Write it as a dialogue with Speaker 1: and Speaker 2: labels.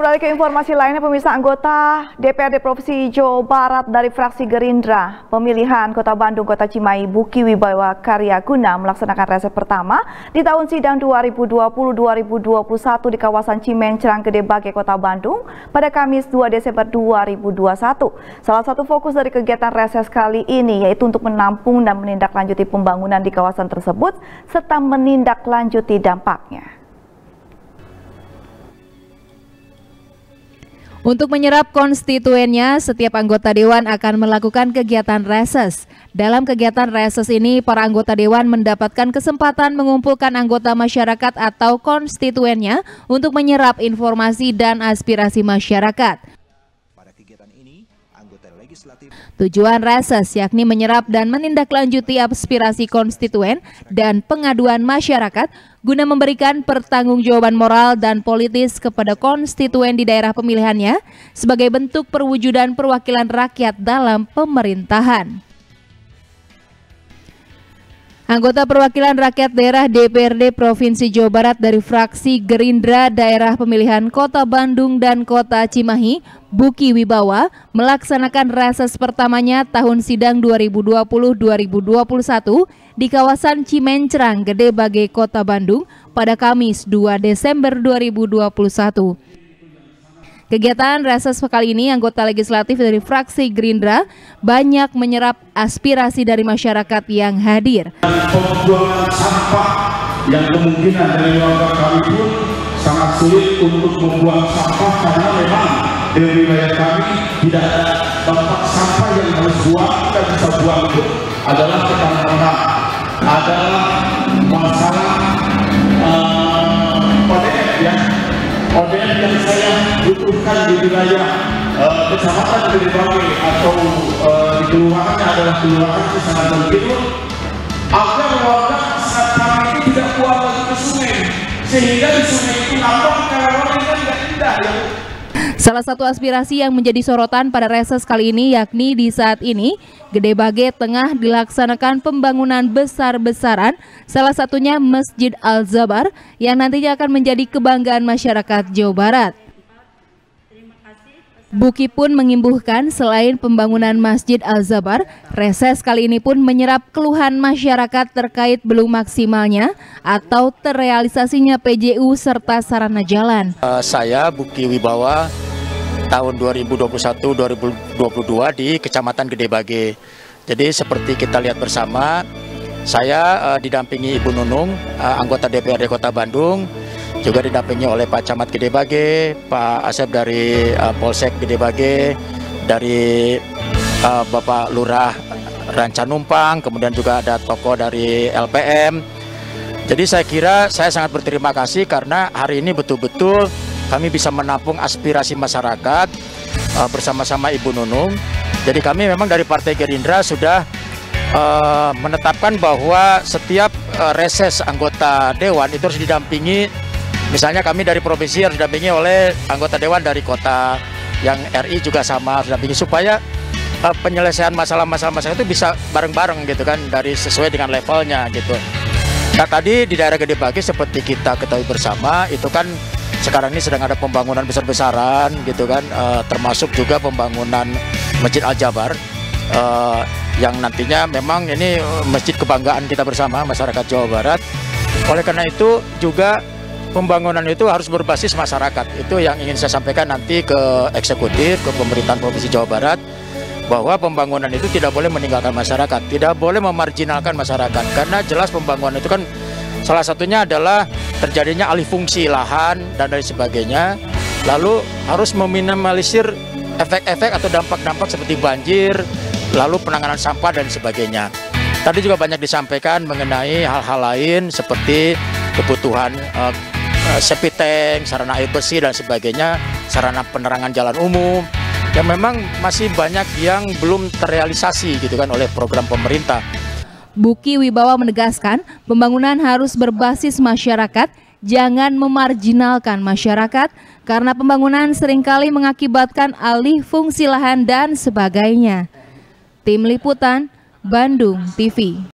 Speaker 1: Kita beralih ke informasi lainnya, pemirsa. Anggota DPRD Provinsi Jawa Barat dari fraksi Gerindra pemilihan Kota Bandung, Kota Cimahi, Buki Wibawa Karyaguna melaksanakan reses pertama di tahun sidang 2020-2021 di kawasan Cimencrang, Gedebage, Kota Bandung pada Kamis 2 Desember 2021. Salah satu fokus dari kegiatan reses kali ini yaitu untuk menampung dan menindaklanjuti pembangunan di kawasan tersebut serta menindaklanjuti dampaknya.
Speaker 2: Untuk menyerap konstituennya, setiap anggota dewan akan melakukan kegiatan reses. Dalam kegiatan reses ini, para anggota dewan mendapatkan kesempatan mengumpulkan anggota masyarakat atau konstituennya untuk menyerap informasi dan aspirasi masyarakat. Tujuan reses yakni menyerap dan menindaklanjuti aspirasi konstituen dan pengaduan masyarakat guna memberikan pertanggungjawaban moral dan politis kepada konstituen di daerah pemilihannya sebagai bentuk perwujudan perwakilan rakyat dalam pemerintahan. Anggota perwakilan rakyat daerah DPRD Provinsi Jawa Barat dari fraksi Gerindra daerah pemilihan Kota Bandung dan Kota Cimahi, Buki Wibawa, melaksanakan reses pertamanya tahun sidang 2020-2021 di kawasan Cimencrang, Gedebage, Kota Bandung pada Kamis 2 Desember 2021. Kegiatan reses kali ini, anggota legislatif dari fraksi Gerindra banyak menyerap aspirasi dari masyarakat yang hadir.
Speaker 3: Pembuangan sampah yang kemungkinan dari warga kami pun sangat sulit untuk membuang sampah karena memang di wilayah kami tidak ada tempat sampah yang harus buang. Kita bisa buang itu adalah ketanah, adalah masalah ODF ya. ODF yang saya butuhkan di wilayah kecamatan Gedebage atau di kelurahannya adalah kelurahan yang sangat penting agar warga saat kami itu tidak buang lagi ke sungai, sehingga di sungai itu nampak kalau warga tidak indah ya.
Speaker 2: Salah satu aspirasi yang menjadi sorotan pada reses kali ini yakni di saat ini Gedebage tengah dilaksanakan pembangunan besar-besaran, salah satunya Masjid Al-Zabar yang nantinya akan menjadi kebanggaan masyarakat Jawa Barat. Buki pun mengimbuhkan selain pembangunan Masjid Al-Zabar, reses kali ini pun menyerap keluhan masyarakat terkait belum maksimalnya atau terrealisasinya PJU serta sarana jalan.
Speaker 4: Saya Buki Wibawa tahun 2021-2022 di Kecamatan Gedebage. Jadi seperti kita lihat bersama, saya didampingi Ibu Nunung, anggota DPRD Kota Bandung, juga didampingi oleh Pak Camat Gedebage, Pak Asep dari Polsek Gedebage, dari Bapak Lurah Rancanumpang, kemudian juga ada tokoh dari LPM. Jadi saya kira saya sangat berterima kasih karena hari ini betul-betul kami bisa menampung aspirasi masyarakat bersama-sama Ibu Nunung. Jadi kami memang dari Partai Gerindra sudah menetapkan bahwa setiap reses anggota dewan itu harus didampingi. Misalnya kami dari provinsi harus didampingi oleh anggota dewan dari kota, yang RI juga sama harus didampingi supaya penyelesaian masalah-masalah itu bisa bareng-bareng gitu kan, dari sesuai dengan levelnya gitu. Nah tadi di daerah Gedebage seperti kita ketahui bersama itu kan sekarang ini sedang ada pembangunan besar-besaran gitu kan, termasuk juga pembangunan Masjid Al-Zabar yang nantinya memang ini masjid kebanggaan kita bersama masyarakat Jawa Barat. Oleh karena itu juga pembangunan itu harus berbasis masyarakat. Itu yang ingin saya sampaikan nanti ke eksekutif, ke pemerintahan Provinsi Jawa Barat, bahwa pembangunan itu tidak boleh meninggalkan masyarakat, tidak boleh memarginalkan masyarakat, karena jelas pembangunan itu kan salah satunya adalah terjadinya alih fungsi lahan dan lain sebagainya. Lalu harus meminimalisir efek-efek atau dampak-dampak seperti banjir, lalu penanganan sampah dan sebagainya. Tadi juga banyak disampaikan mengenai hal-hal lain seperti kebutuhan septic tank, sarana air bersih dan sebagainya, sarana penerangan jalan umum, yang memang masih banyak yang belum terrealisasi gitu kan oleh program pemerintah.
Speaker 2: Buki Wibawa menegaskan pembangunan harus berbasis masyarakat, jangan memarginalkan masyarakat karena pembangunan seringkali mengakibatkan alih fungsi lahan dan sebagainya. Tim Liputan, Bandung TV.